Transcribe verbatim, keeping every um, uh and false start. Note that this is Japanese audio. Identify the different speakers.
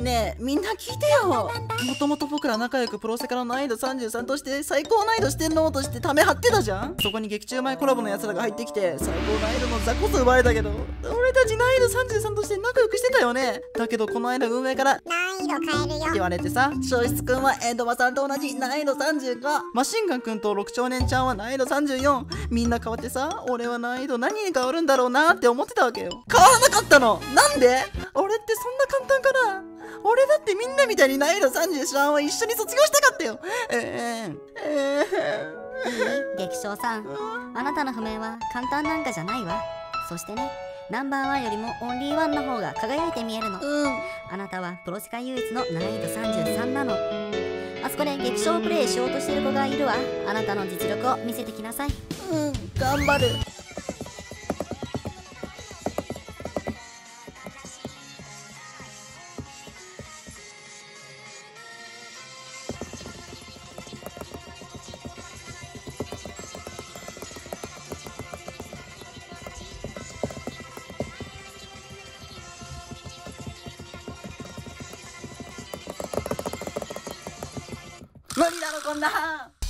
Speaker 1: ねえみんな聞いてよ。もともと僕ら仲良くプロセカの難易度さんじゅうさんとして最高難易度四天王としてため張ってたじゃん。そこに劇中前コラボのやつらが入ってきて最高難易度の座こそ奪われたけど、俺たち難易度さんじゅうさんとして仲良くしてたよね。だけどこの間運営から
Speaker 2: 難易度変えるよ
Speaker 1: って言われてさ、消失くんはエンドバさんと同じ難易度さんじゅうご、マシンガンくんと六兆年ちゃんは難易度さんじゅうよん。みんな変わってさ、俺は難易度何に変わるんだろうなって思ってたわけよ。変わらなかったの。なんで？俺ってそんな簡単かな。俺だってみんなみたいに難易度さんじゅうさんは一緒に卒業したかったよ。えー、え
Speaker 3: ー、劇場さん、あなたの譜面は簡単なんかじゃないわ。そしてね、ナンバーワンよりもオンリーワンの方が輝いて見えるの。
Speaker 1: うん、
Speaker 3: あなたはプロセカ唯一の難易度さんじゅうさんなの。あそこで劇場プレイしようとしてる子がいるわ。あなたの実力を見せてきなさい。
Speaker 1: うん、頑張る。無理だろこんな。